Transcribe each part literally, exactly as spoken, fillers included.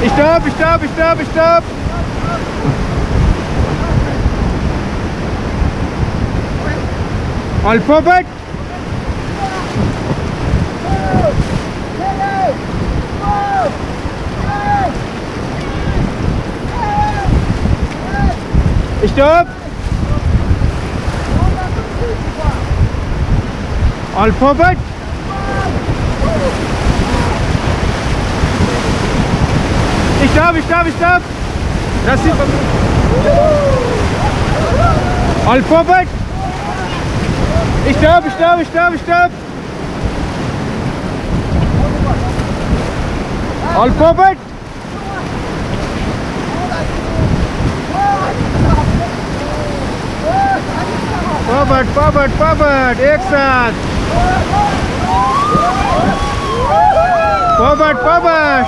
Stop, stop, stop, stop. Alphabet. Stop. Alphabet. Stop, stop, stop. That's it. Alphabet. Stop, stop, stop, stop. Alphabet. Forward, forward, forward. एक साथ. Forward, forward.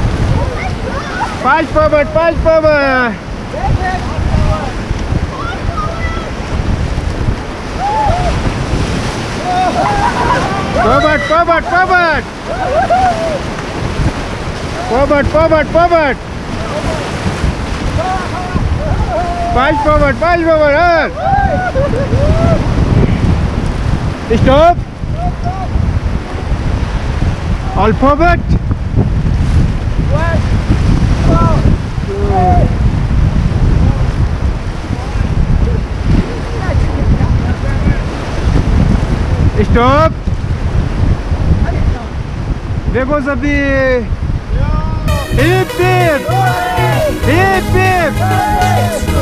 Pass forward, pass forward. Forward, forward, forward. Forward, forward, forward. Pass forward, pass forward. Stop. Alphabet. Stop. देखो सभी hip hip hip hip